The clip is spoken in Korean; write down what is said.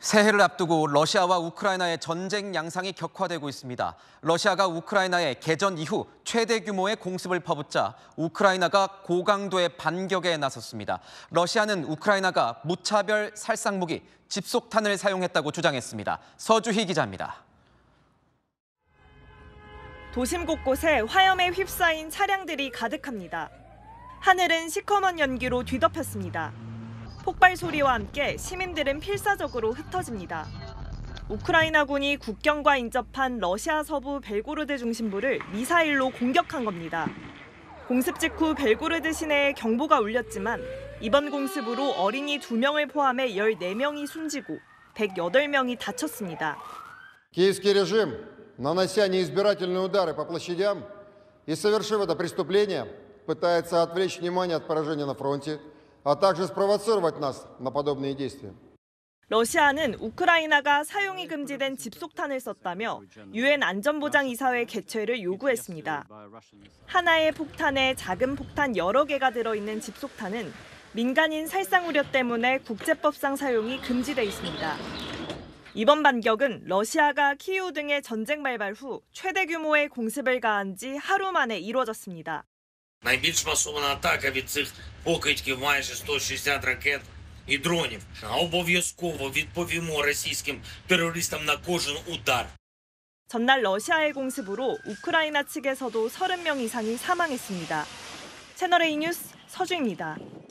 새해를 앞두고 러시아와 우크라이나의 전쟁 양상이 격화되고 있습니다. 러시아가 우크라이나에 개전 이후 최대 규모의 공습을 퍼붓자 우크라이나가 고강도의 반격에 나섰습니다. 러시아는 우크라이나가 무차별 살상무기 집속탄을 사용했다고 주장했습니다. 서주희 기자입니다. 도심 곳곳에 화염에 휩싸인 차량들이 가득합니다. 하늘은 시커먼 연기로 뒤덮였습니다. 폭발 소리와 함께 시민들은 필사적으로 흩어집니다. 우크라이나군이 국경과 인접한 러시아 서부 벨고로드 중심부를 미사일로 공격한 겁니다. 공습 직후 벨고로드 시내에 경보가 울렸지만 이번 공습으로 어린이 2명을 포함해 14명이 숨지고 108명이 다쳤습니다. Киевский режим, нанося неизбирательные удары по площадям и совершив это преступление, пытается отвлечь внимание от поражения на фронте, а также спровоцировать нас на подобные действия. 러시아는 우크라이나가 사용이 금지된 집속탄을 썼다며 유엔 안전보장이사회 개최를 요구했습니다. 하나의 폭탄에 작은 폭탄 여러 개가 들어있는 집속탄은 민간인 살상 우려 때문에 국제법상 사용이 금지돼 있습니다. 이번 반격은 러시아가 키이우 등의 전쟁 발발 후 최대 규모의 공습을 가한 지 하루 만에 이루어졌습니다. Найбільш масована атака від цих покидьків майже 160 ракет і дронів. Обов'язково відповімо російським терористам на кожен удар. 전날 러시아의 공습으로 우크라이나 측에서도 30명 이상이 사망했습니다. 채널A 뉴스 서주입니다.